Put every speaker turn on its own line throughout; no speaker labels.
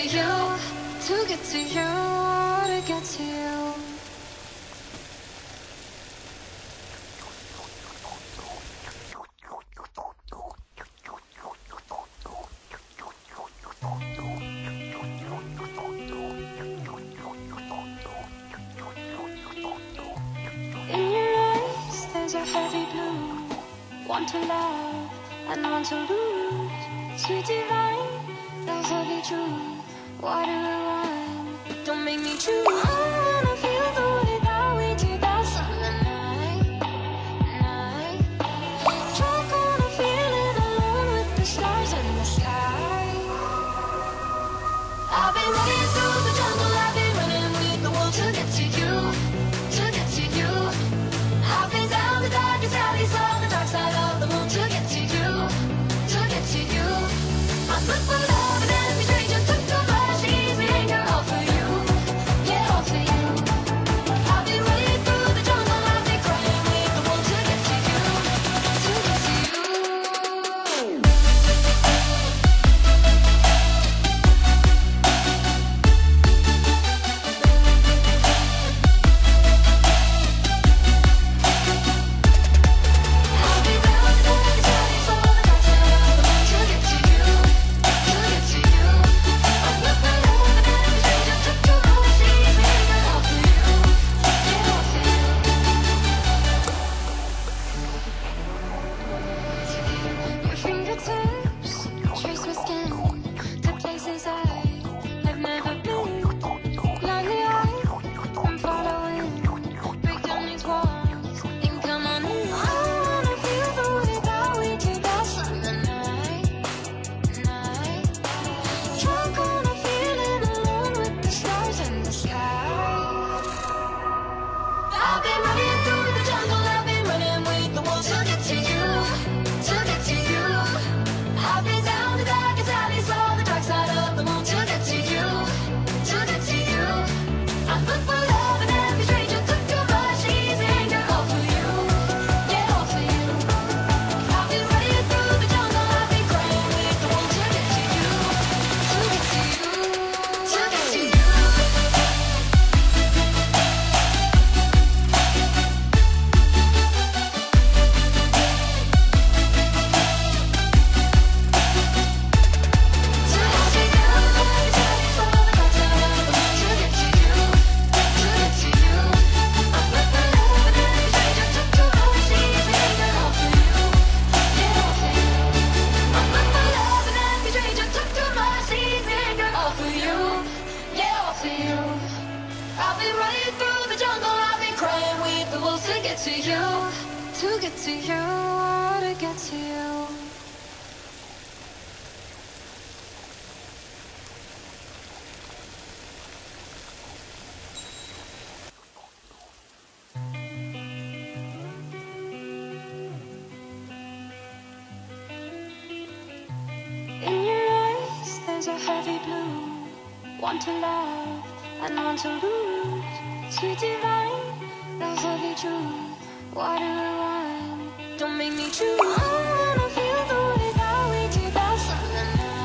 you, to get to you, to get to you. In your eyes, there's a heavy blue. Want to love and want to lose. Sweet divine, love's ugly truth. Why do I want? Don't make me choose. I wanna feel the way that we did that summer night. Drunk on a feeling alone with the stars in the sky. I've been running through the jungle, I've been running with the wolves to get to you, to get to you. I've been down the darkest alleys on the dark side of the moon to get to you, to get to you. I'm good for love and every stranger took too much easy anger all for you, yeah, all for you. I've been running through the jungle, I've been crying with the wolves to get to you, to get to you. To you, to get to you, to get to you. In your eyes, there's a heavy blue. Want to love and want to lose. Sweet divine, love's ugly truth. Why do I want? Don't make me choose. I wanna feel the way that we did that summer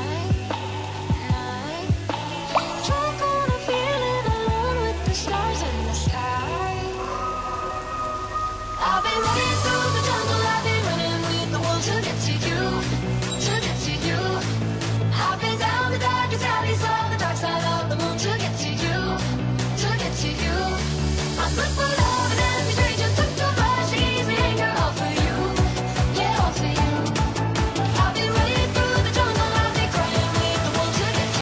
night. Drunk on a feeling alone with the stars in the sky. I've been running through the jungle, I've been running with the wolves to get to you, to get to you. I've been down the darkest alleys on the dark side of the moon to get to you, to get to you. I'm good for